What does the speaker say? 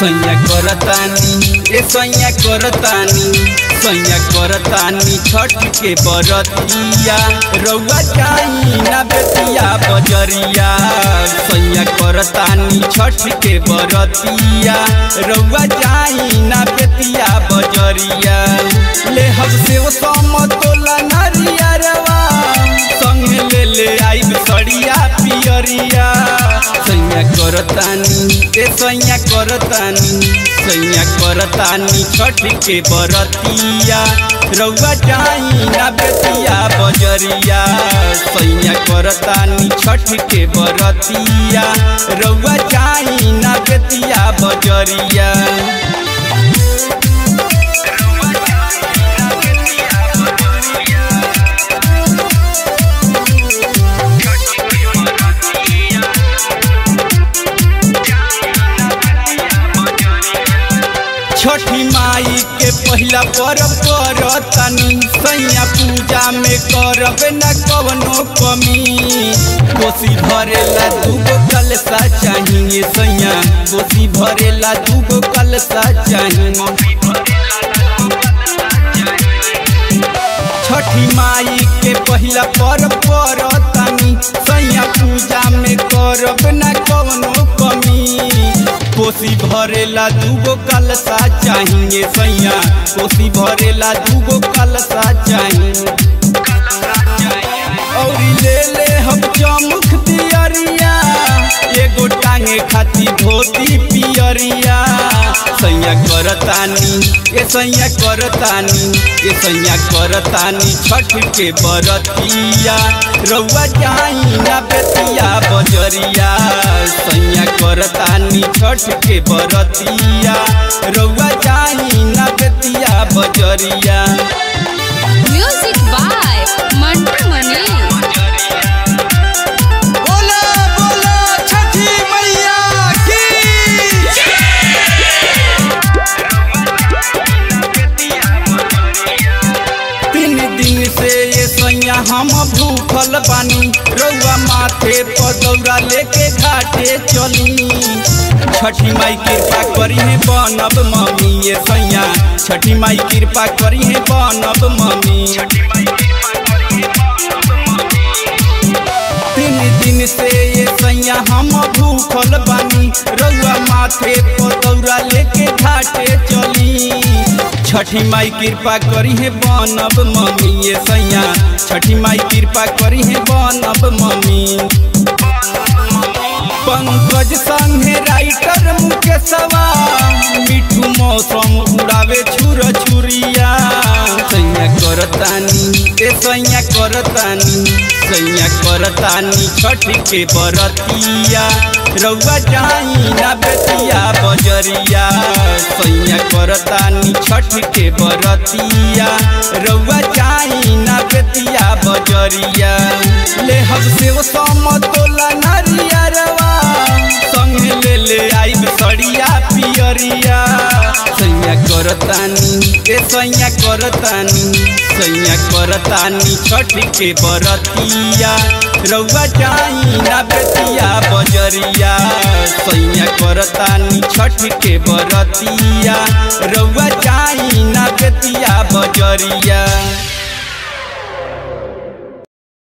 सैया करतानी सैया करतानी छठ के बरतिया रउआ जाई ना बेतिया बजरिया। सैया करतानी छठ के बरतिया रउआ जाई ना बेतिया बजरिया। ले हम से वो समतोला नारिया रवा संगे ले आइब सड़िया पियरिया। सैया करतानी छठ के बरतिया रउआ जाई ना बेतिया बजरिया। सैया करतानी छठ के बरतिया रउआ जाई ना बेतिया बजरिया। छठी माई के पहला पर्व करतानी सैया पूजा में करब न कवनो कमी। कोसी भरेला दूगो कलशा चाहिए सैया कोसी भरेला दूगो कलशा चाहिए। छठी माई के पहला पर्व करतानी सैया पूजा में करब न कवनो कमी। कोसी भरेला दूगो कलशा चाहिए सैया कोसी भरेला दूगो कलशा चाहिए। और ले हम चमुख दियरिया एगो टांगे खाती धोती पियरिया। सैया करतानी छठ के बरतिया रउआ जाई ना बेतिया बजरिया। सैया करतानी छठ के बरतिया रउआ जाई ना बेतिया बजरिया। Music by Mantu Mani. हम भूखल बानी रउआ माथे पर दौरा लेके घाटे चली। छठी माई कृपा करी है बनब मम्मी ये सैया छठी माई कृपा करी है बनब मम्मी। 3 दिन से ये सैया हम भूखल बानी रउआ माथे पर दौरा लेके घाटे चली। छठी माई कृपा करी है बनब मम्मी ये सैया छठी माई कृपा करी है बनब मम्मी। पंकज संगे राइटर मुकेशवा मिठू मौसम उड़ावे छुर छुरिया। सैया करतानी छठ के बरतिया रउआ जाई ना बेतिया बजरिया। सैया करतानी छठ के बरतिया रउआ जाई ना बेतिया बजरिया। ले हम से वो समतोला नारिया रवा संगे ले आइब सड़िया पियरिया। सैया करतानी छठ के बरतिया रउआ जाई ना बेतिया बजरिया। सैया करतानी छठ के बरतिया रउआ जाई ना बेतिया बजरिया।